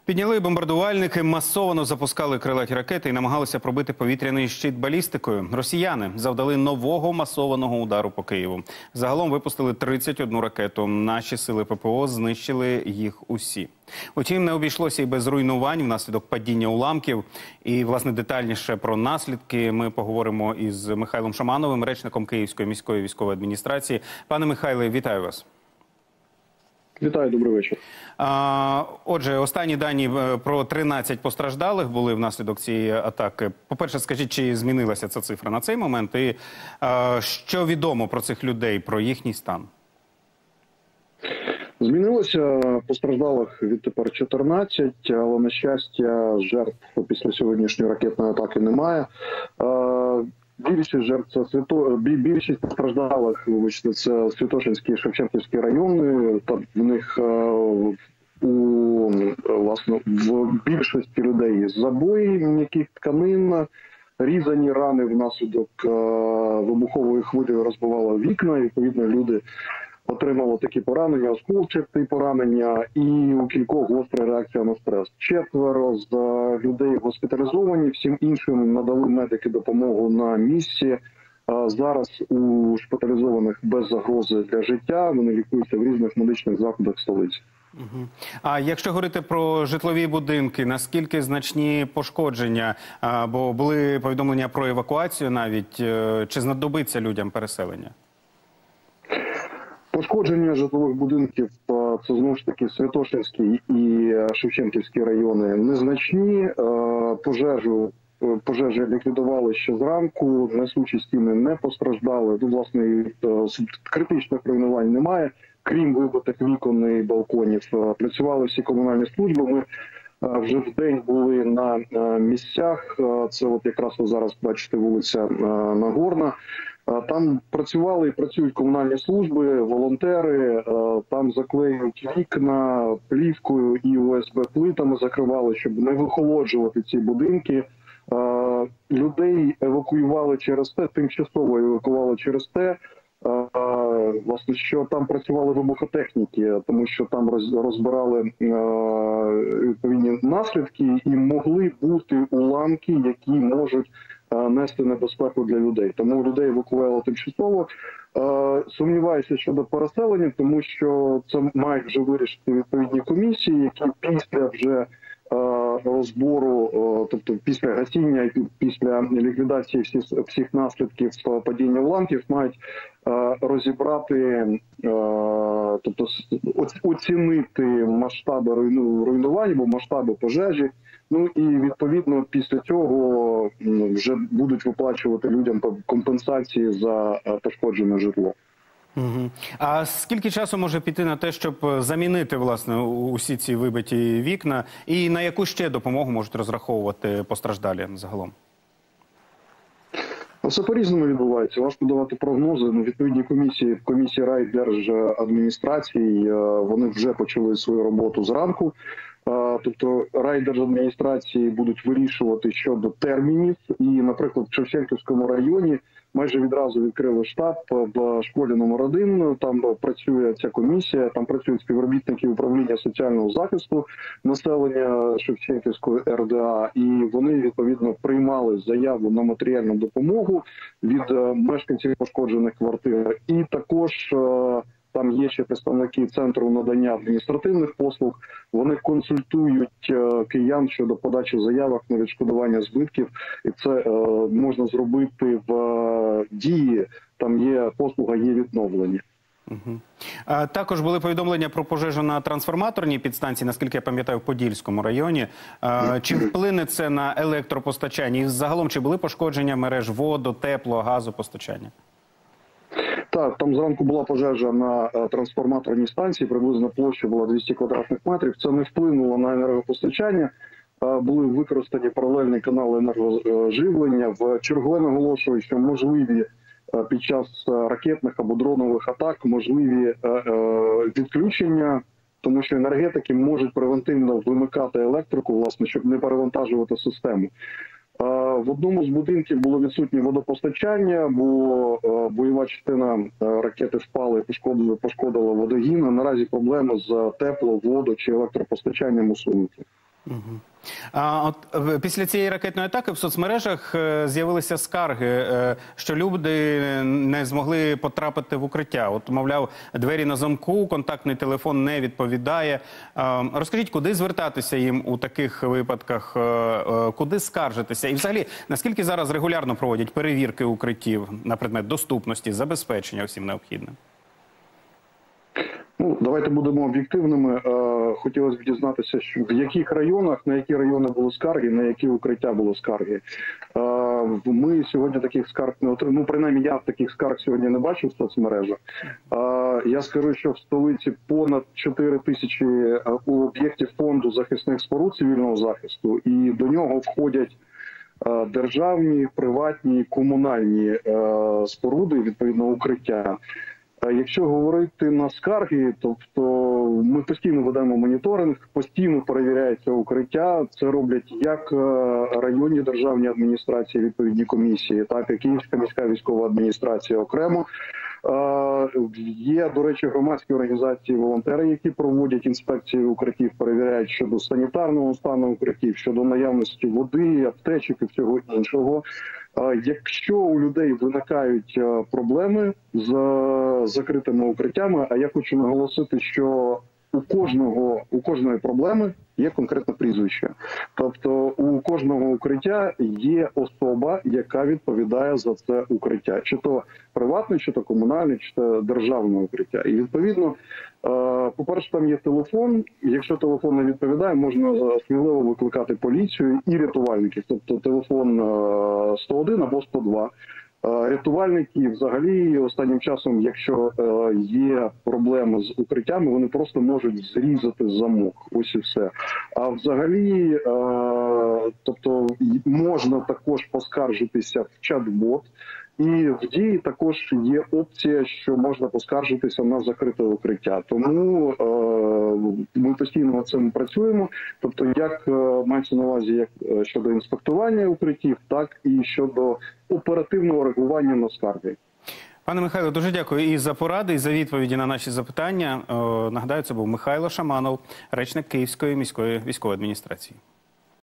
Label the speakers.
Speaker 1: Підняли бомбардувальники, масово запускали крилаті ракети і намагалися пробити повітряний щит балістикою. Росіяни завдали нового масованого удару по Києву. Загалом випустили 31 ракету. Наші сили ППО знищили їх усі. Утім, не обійшлося і без руйнувань внаслідок падіння уламків. І, власне, детальніше про наслідки ми поговоримо із Михайлом Шамановим, речником Київської міської військової адміністрації. Пане Михайле, вітаю вас.
Speaker 2: Вітаю, добрий вечір.
Speaker 1: Отже, останні дані про 13 постраждалих були внаслідок цієї атаки. По-перше, скажіть, чи змінилася ця цифра на цей момент? І що відомо про цих людей, про їхній стан?
Speaker 2: Змінилося, постраждалих відтепер 14, але, на щастя, жертв після сьогоднішньої ракетної атаки немає. Більшість жертв більшість постраждалих, вибачте, це Святошинський і Шевченківський райони. Та в них власне в більшості людей забої м'яких тканин, різані рани внаслідок вибухової хвилі розбивало вікна. Відповідно, люди отримали такі поранення, осколчасті поранення, і у кількох гостра реакція на стрес. 4 з людей госпіталізовані, всім іншим надали медики допомогу на місці. Зараз у шпиталізованих без загрози для життя, вони лікуються в різних медичних закладах столиці.
Speaker 1: А якщо говорити про житлові будинки, наскільки значні пошкодження? Бо були повідомлення про евакуацію навіть. Чи знадобиться людям переселення?
Speaker 2: Пошкодження житлових будинків – це, знову ж таки, Святошинський і Шевченківський райони незначні. Пожежі ліквідували ще зранку, несучі стіни не постраждали. Тут, власне, критичних руйнувань немає, крім вибитих вікон і балконів. Працювали всі комунальні служби. Ми вже вдень були на місцях. Це от якраз ви зараз бачите вулиця Нагорна. Там працювали і працюють комунальні служби, волонтери, там заклеюють вікна плівкою і ОСБ-плитами закривали, щоб не вихолоджувати ці будинки. Людей евакуювали через те, тимчасово евакуювали через те, власне, що там працювали вибухотехніки, тому що там розбирали відповідні наслідки і могли бути уламки, які можуть нести небезпеку для людей. Тому людей евакуювали тимчасово. Сумніваюся щодо переселення, тому що це мають вже вирішити відповідні комісії, які після вже розбору, тобто після гасіння і після ліквідації всіх наслідків падіння уламків мають розібрати, тобто оцінити масштаби руйнувань або масштаби пожежі. Ну і відповідно після цього вже будуть виплачувати людям компенсації за пошкоджене житло.
Speaker 1: А скільки часу може піти на те, щоб замінити, власне, усі ці вибиті вікна? І на яку ще допомогу можуть розраховувати постраждалі загалом?
Speaker 2: Все по-різному відбувається. Важко давати прогнози. Відповідні комісії райдержадміністрації, вони вже почали свою роботу зранку. Тобто райдержадміністрації будуть вирішувати щодо термінів. І, наприклад, в Шевченківському районі майже відразу відкрили штаб в школі номер 1. Там працює ця комісія, там працюють співробітники управління соціального захисту населення Шевченківської РДА. І вони, відповідно, приймали заяву на матеріальну допомогу від мешканців пошкоджених квартир. І також там є ще представники Центру надання адміністративних послуг. Вони консультують киян щодо подачі заявок на відшкодування збитків. І це можна зробити в Дії. Там є послуга, є відновлення.
Speaker 1: Також були повідомлення про пожежу на трансформаторній підстанції, наскільки я пам'ятаю, в Подільському районі. Чи вплине це на електропостачання? І загалом, чи були пошкодження мереж воду, тепло, газопостачання?
Speaker 2: Так, там зранку була пожежа на трансформаторній станції, приблизно площа була 200 квадратних метрів. Це не вплинуло на енергопостачання. Були використані паралельні канали енергоживлення. В чергове наголошую, що можливі під час ракетних або дронових атак можливі відключення, тому що енергетики можуть превентивно вимикати електрику, власне, щоб не перевантажувати систему. В одному з будинків було відсутнє водопостачання, бо бойова частина ракети впала і пошкодила водогін. Наразі проблеми з тепло-, водо- чи електропостачанням усунуті.
Speaker 1: Після цієї ракетної атаки в соцмережах з'явилися скарги, що люди не змогли потрапити в укриття. От, мовляв, двері на замку, контактний телефон не відповідає. Розкажіть, куди звертатися їм у таких випадках, куди скаржитися? І взагалі, наскільки зараз регулярно проводять перевірки укриттів на предмет доступності, забезпечення всім необхідним?
Speaker 2: Ну, давайте будемо об'єктивними. Хотілося б дізнатися, в яких районах, на які райони були скарги, на які укриття були скарги. Ми сьогодні таких скарг не отримали. Ну, принаймні, я таких скарг сьогодні не бачив в соцмережах. Я скажу, що в столиці понад 4 тисячі об'єктів фонду захисних споруд цивільного захисту, і до нього входять державні, приватні, комунальні споруди, відповідно, укриття. Якщо говорити на скарги, тобто ми постійно ведемо моніторинг, постійно перевіряється укриття. Це роблять як районні державні адміністрації, відповідні комісії, так і Київська міська військова адміністрація окремо. Є, до речі, громадські організації, волонтери, які проводять інспекції укриттів, перевіряють щодо санітарного стану укриттів, щодо наявності води, аптечок і всього іншого. Якщо у людей виникають проблеми з закритими укриттями, а я хочу наголосити, що у кожної проблеми є конкретне прізвище. Тобто у кожного укриття є особа, яка відповідає за це укриття. Чи то приватне, чи то комунальне, чи то державне укриття. І відповідно, по-перше, там є телефон. Якщо телефон не відповідає, можна сміливо викликати поліцію і рятувальників. Тобто телефон 101 або 102. Рятувальники взагалі останнім часом, якщо є проблеми з укриттями, вони просто можуть зрізати замок. Ось і все. А взагалі, тобто можна також поскаржитися в чат-бот. І в дії також є опція, що можна поскаржитися на закрите укриття. Тому ми постійно над цим працюємо. Тобто, як мається на увазі як щодо інспектування укриттів, так і щодо оперативного реагування на скарги.
Speaker 1: Пане Михайло, дуже дякую і за поради, і за відповіді на наші запитання. Нагадаю, це був Михайло Шаманов, речник Київської міської військової адміністрації.